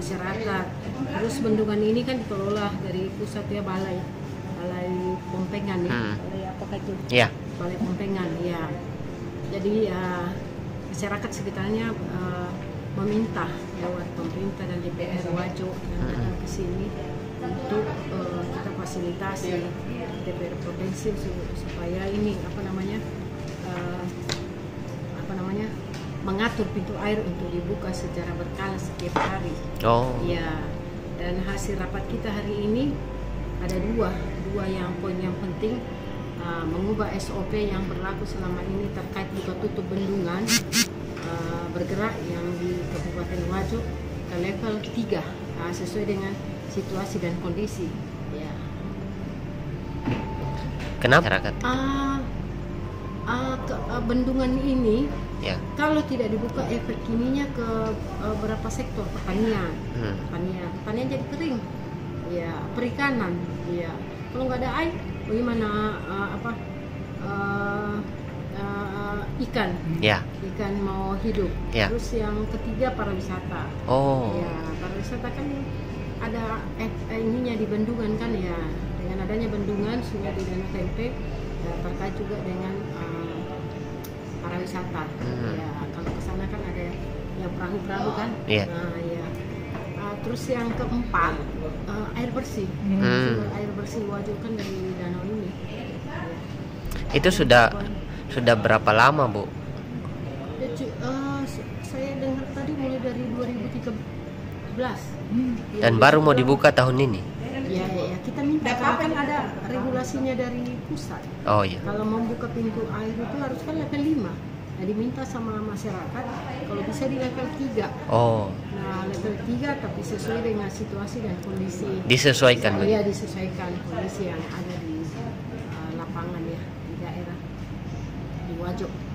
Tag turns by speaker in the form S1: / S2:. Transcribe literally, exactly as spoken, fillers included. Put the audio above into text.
S1: masyarakat. Terus bendungan ini kan dikelola dari pusat ya, balai balai Pompengan ya,
S2: Hmm.
S1: balai apakah itu?
S2: Ya.
S1: Balai Pompengan ya. Jadi ya masyarakat sekitarnya uh, meminta lewat pemerintah dan D P R Wajo yang datang ke sini untuk uh, kita fasilitasi D P R provinsi supaya ini apa namanya uh, apa namanya mengatur pintu air untuk dibuka secara berkala setiap hari.
S2: Oh.
S1: Ya, dan hasil rapat kita hari ini ada dua dua yang poin yang penting. Uh, mengubah S O P yang berlaku selama ini terkait buka tutup bendungan uh, bergerak yang di Kabupaten Wajo ke level tiga uh, sesuai dengan situasi dan kondisi ya.
S2: Kenapa masyarakat?
S1: Uh, uh, ke, uh, bendungan ini
S2: Ya.
S1: kalau tidak dibuka efek kiminya ke uh, beberapa sektor pertanian,
S2: Hmm.
S1: pertanian, pertanian jadi kering, ya perikanan, ya kalau nggak ada air, bagaimana uh, apa uh, uh, ikan,
S2: Ya.
S1: ikan mau hidup.
S2: Ya.
S1: Terus yang ketiga pariwisata,
S2: Oh.
S1: ya pariwisata kan ada eh, eh, ininya di bendungan kan ya, dengan adanya bendungan sungai di Danau Tempe ya, terkait juga dengan uh, pariwisata.
S2: Hmm.
S1: Ya kalau ke sana kan ada yang perahu-perahu kan.
S2: Iya.
S1: Nah, ya. Uh, terus yang keempat uh, air bersih.
S2: Hmm.
S1: Sumber air bersih Wajo kan dari danau ini. Ya.
S2: Itu sudah sudah berapa lama, Bu?
S1: Ya, cu- uh, s- saya dengar tadi mulai dari dua ribu tiga belas. Ya,
S2: Dan baru mau dibuka tahun ini?
S1: Ya, ya, ya. Kita minta karena kan ada regulasinya dari pusat.
S2: Oh iya.
S1: Kalau membuka pintu air itu harus kan level lima. Nah, diminta sama masyarakat kalau bisa di level tiga.
S2: Oh,
S1: Nah, level tiga tapi sesuai dengan situasi dan kondisi.
S2: disesuaikan.
S1: Iya, disesuaikan kondisi yang ada di uh, lapangan ya, di daerah di Wajo.